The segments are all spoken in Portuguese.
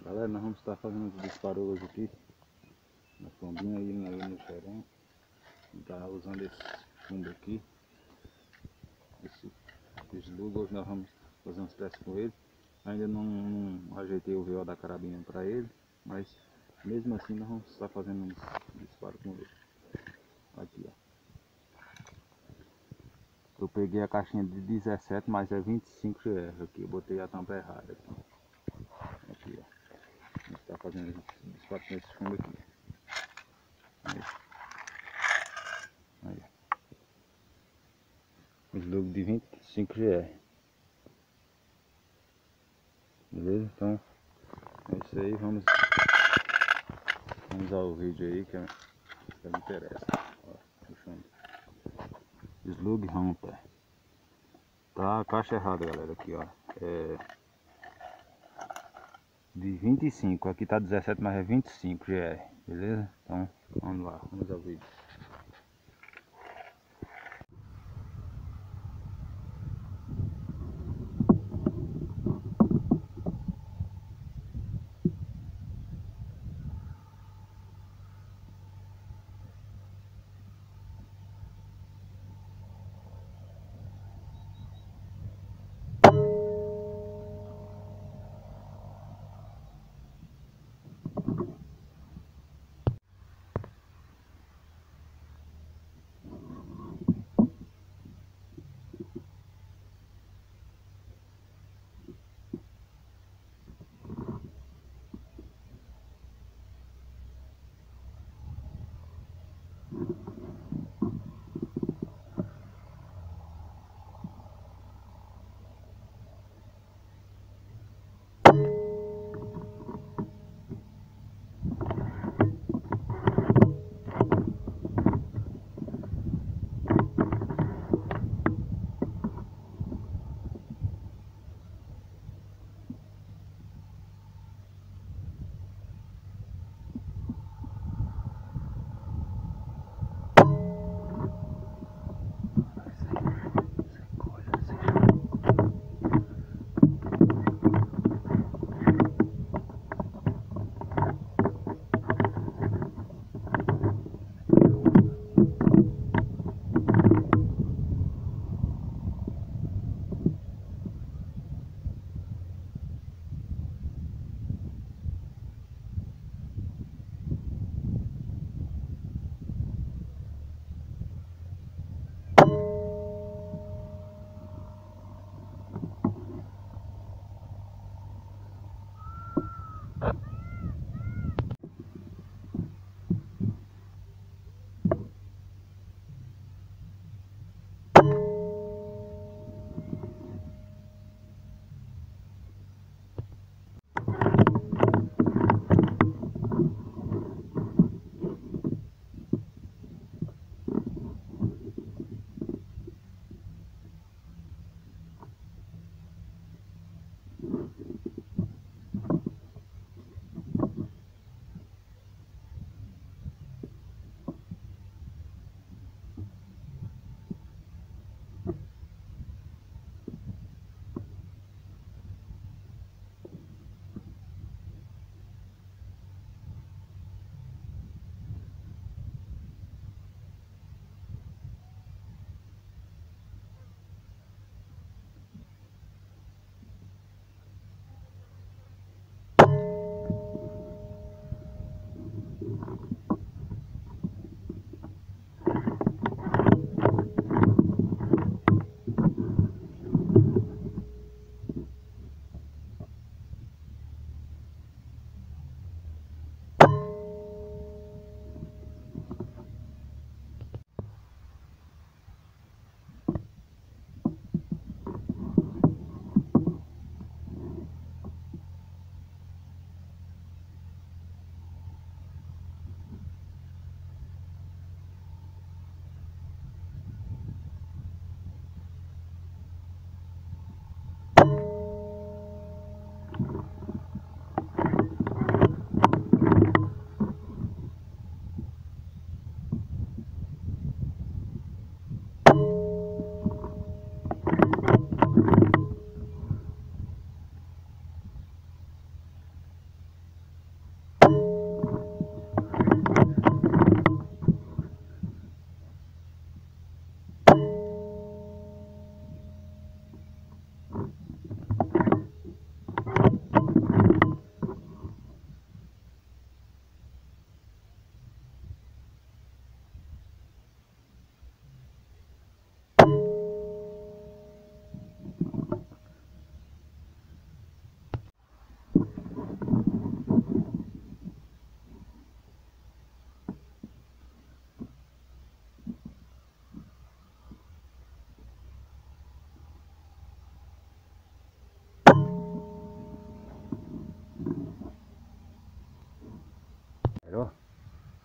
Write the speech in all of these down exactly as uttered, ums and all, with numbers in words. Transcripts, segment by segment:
Galera, nós vamos estar fazendo os disparos hoje aqui na pombinha aí no, no xerém. Tá usando esse fundo aqui, esse slug. Hoje nós vamos fazer uns testes com ele. Ainda não, não ajeitei o V O da carabina para ele, mas mesmo assim nós vamos estar fazendo uns disparos com ele. Aqui, ó. Eu peguei a caixinha de dezessete, mas é vinte e cinco G R aqui. Eu botei a tampa errada aqui. Aqui, ó. A gente está fazendo esse disparo com esse fundo aqui. Aí. Aí. Slug de vinte e cinco G R. Beleza? Então é isso aí. Vamos, vamos ao vídeo aí que, é, que me interessa. Ó, puxando. Slug Hamper. Tá a caixa errada, galera. Aqui, ó. É de vinte e cinco. Aqui tá dezessete, mas é vinte e cinco G R. Beleza? Então vamos lá. Vamos ao vídeo.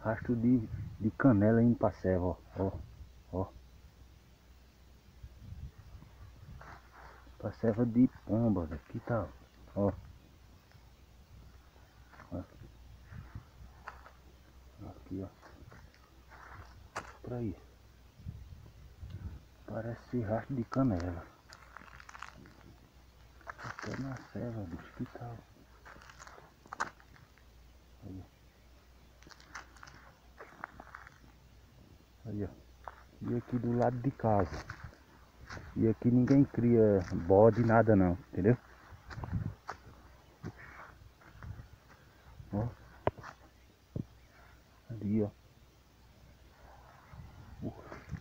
rastro de, de canela indo pra serva, ó. Ó, ó. Pra serva de pomba, velho. Aqui tá, ó. Ó. Aqui, ó. Pra aí. Parece rastro de canela. Até na serva, bicho. Que tal? Aí, aí, ó. E aqui do lado de casa. E aqui ninguém cria bode, nada não, entendeu? Ó. Ali, ó. Uh.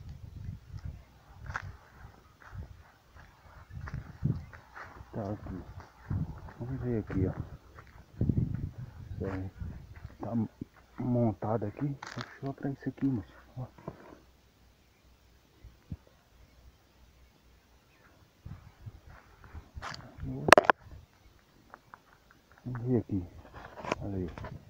Tá aqui. Vamos ver aqui, ó. É, tá montado aqui. Deixa eu mostrar isso aqui, moço. Ó. Vamos ver aqui. Olha aí.